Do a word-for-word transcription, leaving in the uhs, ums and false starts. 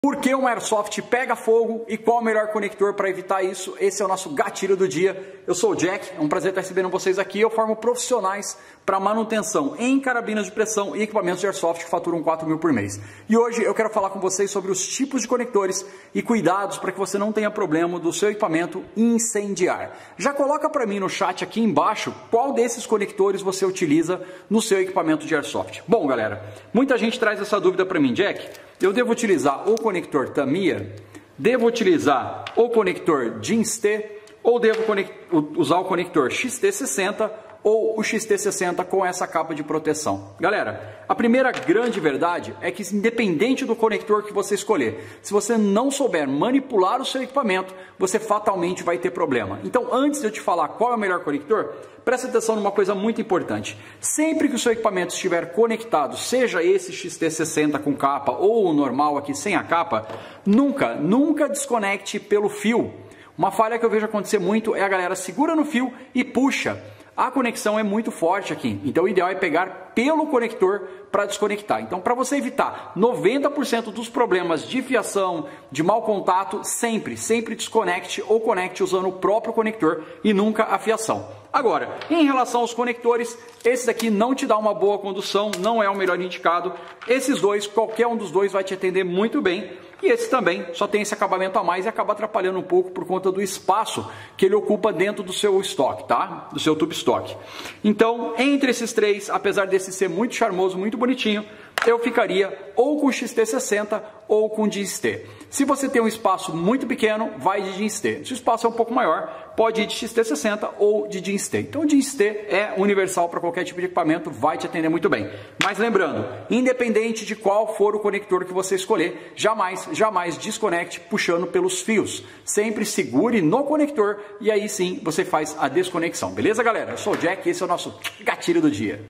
Por que uma Airsoft pega fogo e qual o melhor conector para evitar isso? Esse é o nosso gatilho do dia. Eu sou o Jack, é um prazer estar recebendo vocês aqui. Eu formo profissionais para manutenção em carabinas de pressão e equipamentos de Airsoft que faturam quatro mil por mês. E hoje eu quero falar com vocês sobre os tipos de conectores e cuidados para que você não tenha problema do seu equipamento incendiar. Já coloca para mim no chat aqui embaixo qual desses conectores você utiliza no seu equipamento de Airsoft. Bom, galera, muita gente traz essa dúvida para mim, Jack. Eu devo utilizar o conector Tamiya, devo utilizar o conector Jeans-T ou devo usar o conector X T sessenta ou o X T sessenta com essa capa de proteção? Galera, a primeira grande verdade é que independente do conector que você escolher, se você não souber manipular o seu equipamento, você fatalmente vai ter problema. Então, antes de eu te falar qual é o melhor conector, preste atenção numa coisa muito importante. Sempre que o seu equipamento estiver conectado, seja esse X T sessenta com capa ou o normal aqui sem a capa, nunca, nunca desconecte pelo fio. Uma falha que eu vejo acontecer muito é a galera segura no fio e puxa. A conexão é muito forte aqui, então o ideal é pegar pelo conector para desconectar. Então, para você evitar noventa por cento dos problemas de fiação, de mau contato, sempre, sempre desconecte ou conecte usando o próprio conector e nunca a fiação. Agora, em relação aos conectores, esse daqui não te dá uma boa condução, não é o melhor indicado. Esses dois, qualquer um dos dois vai te atender muito bem. E esse também só tem esse acabamento a mais e acaba atrapalhando um pouco por conta do espaço que ele ocupa dentro do seu estoque, tá? Do seu tube estoque. Então, entre esses três, apesar desse ser muito charmoso, muito bonitinho, eu ficaria ou com o X T sessenta ou com o Jeans-T. Se você tem um espaço muito pequeno, vai de Jeans-T. Se o espaço é um pouco maior, pode ir de X T sessenta ou de Jeans-T. Então o Jeans-T é universal para qualquer tipo de equipamento, vai te atender muito bem. Mas lembrando, independente de qual for o conector que você escolher, jamais, jamais desconecte puxando pelos fios. Sempre segure no conector e aí sim você faz a desconexão. Beleza, galera? Eu sou o Jack e esse é o nosso gatilho do dia.